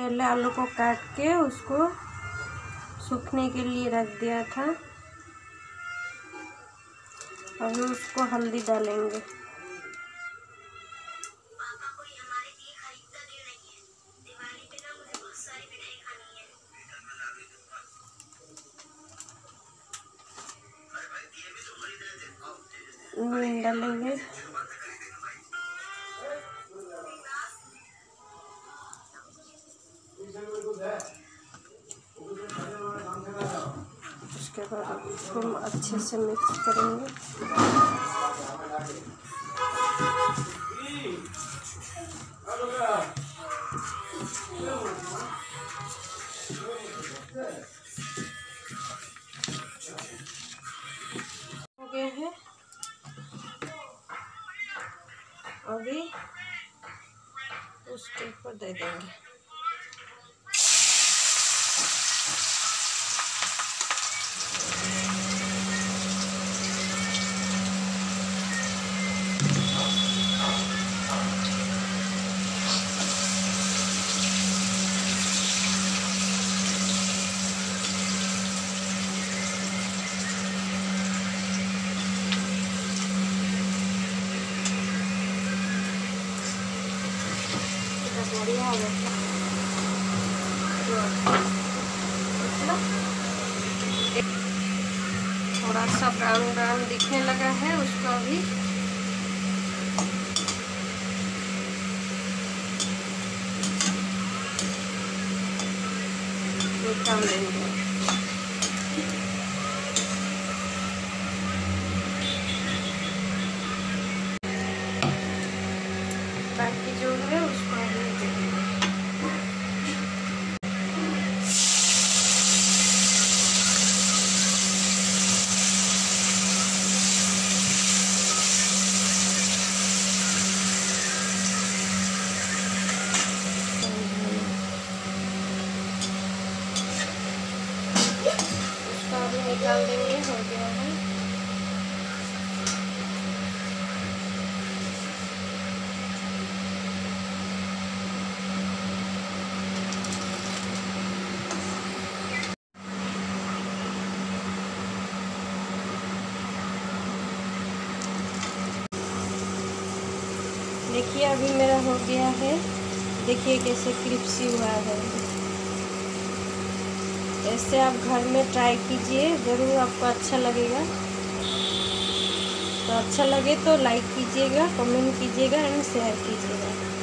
पहले आलू को काट के उसको सूखने के लिए रख दिया था। अभी उसको हल्दी डालेंगे। नून डालेंगे। उसके बाद उसको अच्छे से मिक्स करेंगे। हो गए हैं। अभी उसके ऊपर दे देंगे। बढ़िया हो गया। थोड़ा सा ब्राउन ब्राउन दिखने लगा है, उसको अभी निकाल लेंगे। बाकी जो है उसको अभी निकाल देंगे। हो गया है। देखिए अभी मेरा हो गया है। देखिए कैसे क्रिस्पी हुआ है। ऐसे आप घर में ट्राई कीजिए, ज़रूर आपको अच्छा लगेगा। तो अच्छा लगे तो लाइक कीजिएगा, कमेंट कीजिएगा एंड शेयर कीजिएगा।